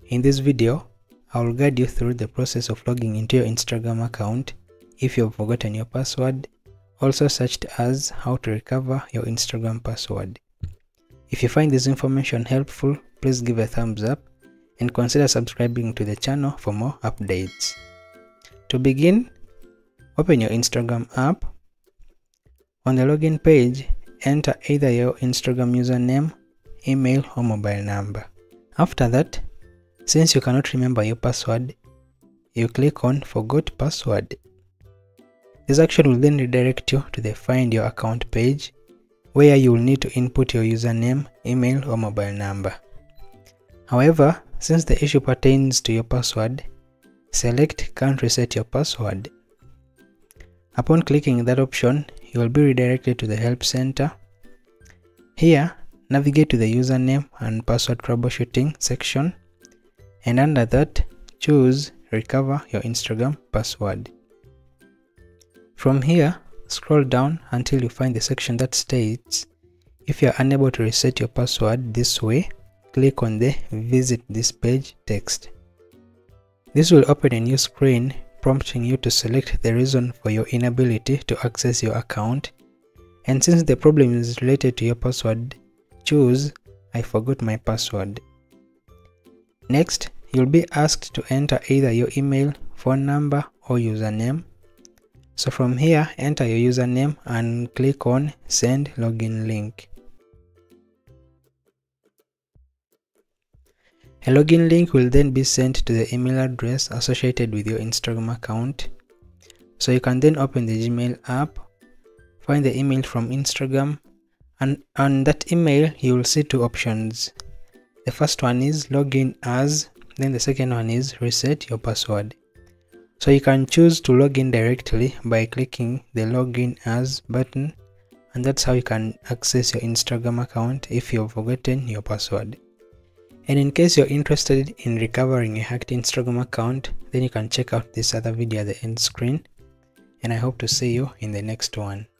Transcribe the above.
In this video, I will guide you through the process of logging into your Instagram account if you have forgotten your password, also such as how to recover your Instagram password. If you find this information helpful, please give a thumbs up and consider subscribing to the channel for more updates. To begin, open your Instagram app. On the login page, enter either your Instagram username, email or mobile number. After that, since you cannot remember your password, you click on Forgot Password. This action will then redirect you to the Find Your Account page, where you will need to input your username, email or mobile number. However, since the issue pertains to your password, select Can't Reset Your Password. Upon clicking that option, you will be redirected to the Help Center. Here, navigate to the Username and Password Troubleshooting section, and under that, choose Recover Your Instagram Password. From here, scroll down until you find the section that states, if you are unable to reset your password this way, click on the Visit this page text. This will open a new screen prompting you to select the reason for your inability to access your account, and since the problem is related to your password, choose I forgot my password. Next, you'll be asked to enter either your email, phone number or username. So from here, enter your username and click on Send Login Link. A login link will then be sent to the email address associated with your Instagram account. So you can then open the Gmail app, find the email from Instagram, and on that email you will see two options. The first one is Login As, then the second one is Reset Your Password. So you can choose to log in directly by clicking the Login As button, and that's how you can access your Instagram account if you've forgotten your password. And in case you're interested in recovering a hacked Instagram account, then you can check out this other video at the end screen, and I hope to see you in the next one.